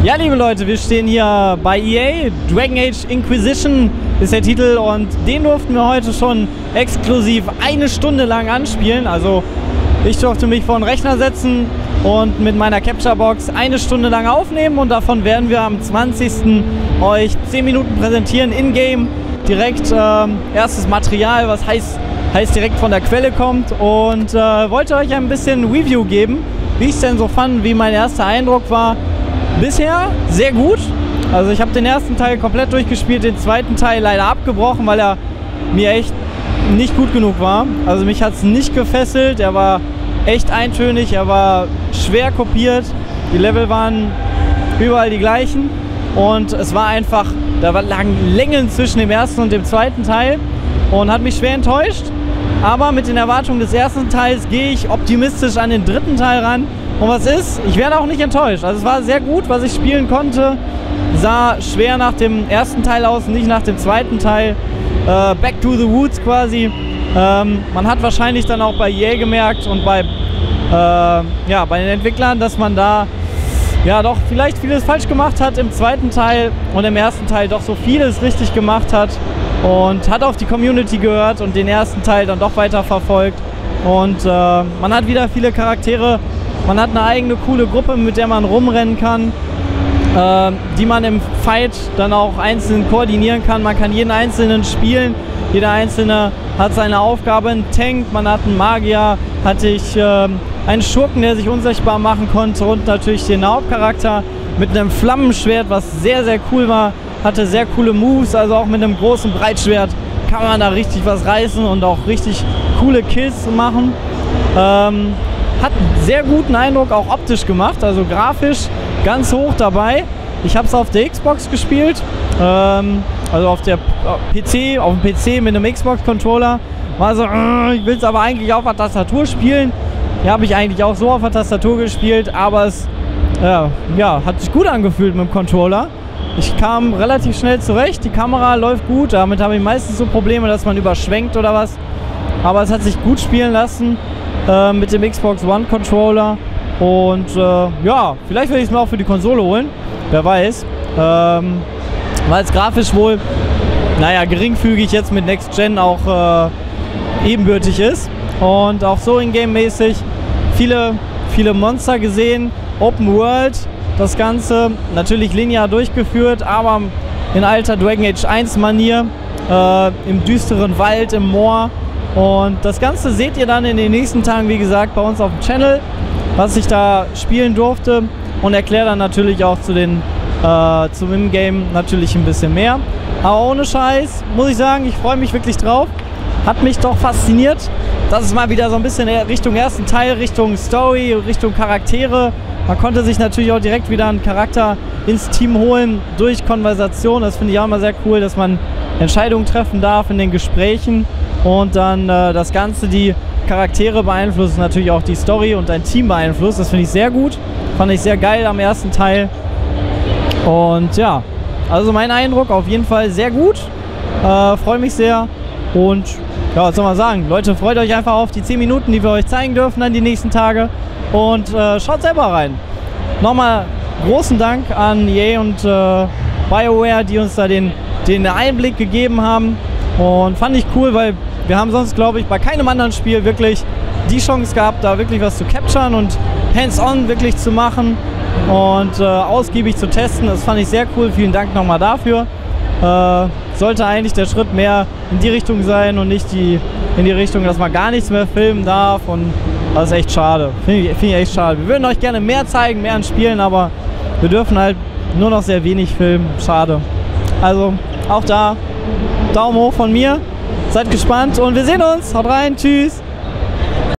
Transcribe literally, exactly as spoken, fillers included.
Ja, liebe Leute, wir stehen hier bei E A. Dragon Age Inquisition ist der Titel und den durften wir heute schon exklusiv eine Stunde lang anspielen. Also ich durfte mich vor den Rechner setzen und mit meiner Capture Box eine Stunde lang aufnehmen und davon werden wir am zwanzigsten euch zehn Minuten präsentieren, in-game, direkt ähm, erstes Material, was heißt, heißt direkt von der Quelle kommt, und äh, wollte euch ein bisschen Review geben, wie ich es denn so fand, wie mein erster Eindruck war. Bisher sehr gut. Also ich habe den ersten Teil komplett durchgespielt, den zweiten Teil leider abgebrochen, weil er mir echt nicht gut genug war. Also mich hat es nicht gefesselt, er war echt eintönig, er war schwer kopiert, die Level waren überall die gleichen und es war einfach, da lagen Längen zwischen dem ersten und dem zweiten Teil und hat mich schwer enttäuscht. Aber mit den Erwartungen des ersten Teils gehe ich optimistisch an den dritten Teil ran. Und was ist? Ich werde auch nicht enttäuscht. Also es war sehr gut, was ich spielen konnte. Sah schwer nach dem ersten Teil aus, nicht nach dem zweiten Teil. Äh, back to the Woods quasi. Ähm, man hat wahrscheinlich dann auch bei E A gemerkt und bei, äh, ja, bei den Entwicklern, dass man da ja doch vielleicht vieles falsch gemacht hat im zweiten Teil und im ersten Teil doch so vieles richtig gemacht hat und hat auf die Community gehört und den ersten Teil dann doch weiter verfolgt. Und äh, man hat wieder viele Charaktere. Man hat eine eigene coole Gruppe, mit der man rumrennen kann, äh, die man im Fight dann auch einzeln koordinieren kann. Man kann jeden Einzelnen spielen, jeder Einzelne hat seine Aufgabe. Ein Tank, man hat einen Magier, hatte ich äh, einen Schurken, der sich unsichtbar machen konnte, und natürlich den Hauptcharakter mit einem Flammenschwert, was sehr, sehr cool war, hatte sehr coole Moves, also auch mit einem großen Breitschwert kann man da richtig was reißen und auch richtig coole Kills machen. Ähm, Hat einen sehr guten Eindruck auch optisch gemacht, also grafisch ganz hoch dabei. Ich habe es auf der Xbox gespielt, ähm, also auf der P C, auf dem P C mit einem Xbox-Controller. War so, äh, ich will es aber eigentlich auf der Tastatur spielen. Ja, habe ich eigentlich auch so auf der Tastatur gespielt, aber es äh, ja, hat sich gut angefühlt mit dem Controller. Ich kam relativ schnell zurecht, die Kamera läuft gut, damit habe ich meistens so Probleme, dass man überschwenkt oder was. Aber es hat sich gut spielen lassen. Äh, mit dem Xbox One Controller und äh, ja, vielleicht werde ich es mir auch für die Konsole holen, wer weiß, ähm, weil es grafisch wohl, naja, geringfügig jetzt mit Next Gen auch äh, ebenbürtig ist und auch so in-game-mäßig viele, viele Monster gesehen, Open World, das Ganze natürlich linear durchgeführt, aber in alter Dragon Age eins Manier, äh, im düsteren Wald, im Moor. Und das Ganze seht ihr dann in den nächsten Tagen, wie gesagt, bei uns auf dem Channel, was ich da spielen durfte, und erkläre dann natürlich auch zu den, äh, zum In-Game natürlich ein bisschen mehr. Aber ohne Scheiß muss ich sagen, ich freue mich wirklich drauf. Hat mich doch fasziniert, dass es mal wieder so ein bisschen Richtung ersten Teil, Richtung Story, Richtung Charaktere. Man konnte sich natürlich auch direkt wieder einen Charakter ins Team holen durch Konversation. Das finde ich auch immer sehr cool, dass man Entscheidungen treffen darf in den Gesprächen. Und dann äh, das Ganze, die Charaktere beeinflussen, natürlich auch die Story und dein Team beeinflusst. Das finde ich sehr gut. Fand ich sehr geil am ersten Teil. Und ja, also mein Eindruck auf jeden Fall sehr gut. Äh, freue mich sehr. Und ja, was soll man sagen? Leute, freut euch einfach auf die zehn Minuten, die wir euch zeigen dürfen dann die nächsten Tage. Und äh, schaut selber rein. Nochmal großen Dank an E A und äh, BioWare, die uns da den, den Einblick gegeben haben. Und fand ich cool, weil wir haben sonst, glaube ich, bei keinem anderen Spiel wirklich die Chance gehabt, da wirklich was zu capturen und hands-on wirklich zu machen und äh, ausgiebig zu testen. Das fand ich sehr cool. Vielen Dank nochmal dafür. Äh, sollte eigentlich der Schritt mehr in die Richtung sein und nicht die, in die Richtung, dass man gar nichts mehr filmen darf. Und das ist echt schade. Finde ich, find ich echt schade. Wir würden euch gerne mehr zeigen, mehr an Spielen, aber wir dürfen halt nur noch sehr wenig filmen. Schade. Also auch da Daumen hoch von mir. Seid gespannt und wir sehen uns. Haut rein. Tschüss.